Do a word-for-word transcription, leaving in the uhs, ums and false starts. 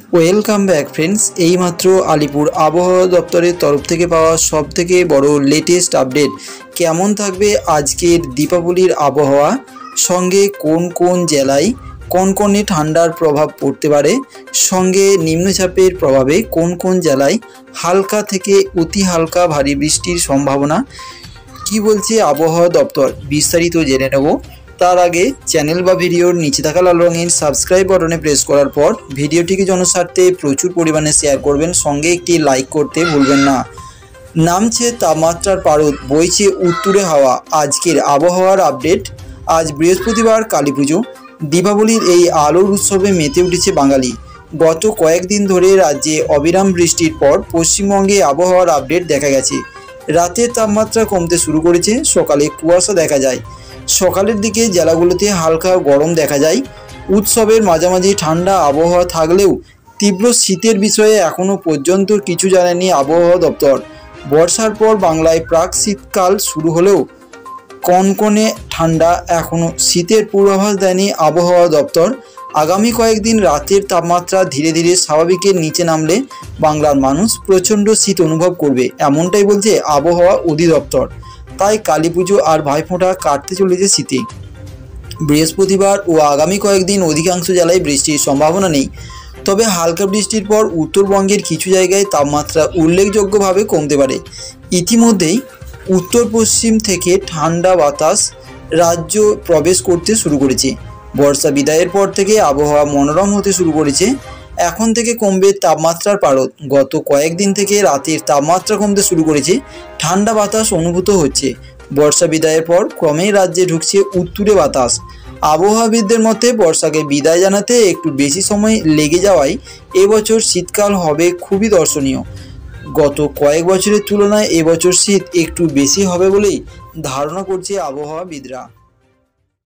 Welcome back friends. এইমাত্র আলিপুর আবহাওয়া দপ্তরের তরফ থেকে পাওয়া সবথেকে বড় লেটেস্ট আপডেট। কেমন থাকবে আজকের দীপাবলির আবহাওয়া, সঙ্গে কোন কোন জেলায় কনকনে ঠান্ডার প্রভাব পড়তে পারে, সঙ্গে নিম্নচাপের প্রভাবে কোন কোন জেলায় হালকা থেকে অতি হালকা ভারী বৃষ্টির সম্ভাবনা, কি বলছে আবহাওয়া দপ্তর, বিস্তারিত জেনে নেব। তার আগে চ্যানেল বা ভিডিওর নিচে থাকা লাল রঙের সাবস্ক্রাইব বাটনে প্রেস করার পর ভিডিওটিকে জনস্বার্থে প্রচুর পরিমাণে শেয়ার করবেন, সঙ্গে একটি লাইক করতে ভুলবেন না। নামছে তাপমাত্রার পারদ, বইছে উত্তুরে হাওয়া। আজকের আবহাওয়ার আপডেট। আজ বৃহস্পতিবার, কালী পুজো। দীপাবলির এই আলোর উৎসবে মেতে উঠেছে বাঙালি। গত কয়েকদিন ধরে রাজ্যে অবিরাম বৃষ্টির পর পশ্চিমবঙ্গে আবহাওয়ার আপডেট দেখা গেছে। রাতের তাপমাত্রা কমতে শুরু করেছে, সকালে কুয়াশা দেখা যায়। সকালের দিকে জেলাগুলোতে হালকা গরম দেখা যায়। উৎসবের মাঝামাঝি ঠান্ডা আবহাওয়া থাকলেও তীব্র শীতের বিষয়ে এখনও পর্যন্ত কিছু জানায়নি আবহাওয়া দপ্তর। বর্ষার পর বাংলায় প্রাক শীতকাল শুরু হলেও কনকনে ঠান্ডা এখনও শীতের পূর্বাভাস দেয়নি আবহাওয়া দপ্তর। আগামী কয়েকদিন রাতের তাপমাত্রা ধীরে ধীরে স্বাভাবিকের নিচে নামলে বাংলার মানুষ প্রচণ্ড শীত অনুভব করবে, এমনটাই বলছে আবহাওয়া অধিদপ্তর। তাই কালী পুজো আর ভাইফোঁটা কাটতে চলেছে শীতে। বৃহস্পতিবার ও আগামী কয়েকদিন অধিকাংশ জেলায় বৃষ্টির সম্ভাবনা নেই, তবে হালকা বৃষ্টির পর উত্তরবঙ্গের কিছু জায়গায় তাপমাত্রা উল্লেখযোগ্যভাবে কমতে পারে। ইতিমধ্যেই উত্তর পশ্চিম থেকে ঠান্ডা বাতাস রাজ্য প্রবেশ করতে শুরু করেছে। বর্ষা বিদায়ের পর থেকে আবহাওয়া মনোরম হতে শুরু করেছে। এখন থেকে কমবে তাপমাত্রার পারদ। গত কয়েকদিন থেকে রাতের তাপমাত্রা কমতে শুরু করেছে, ঠান্ডা বাতাস অনুভূত হচ্ছে। বর্ষা বিদায়ের পর ক্রমেই রাজ্যে ঢুকছে উত্তুরে বাতাস। আবহাওয়াবিদদের মতে বর্ষাকে বিদায় জানাতে একটু বেশি সময় লেগে যাওয়ায় এবছর শীতকাল হবে খুবই দর্শনীয়। গত কয়েক বছরের তুলনায় এবছর শীত একটু বেশি হবে বলেই ধারণা করছে আবহাওয়াবিদরা।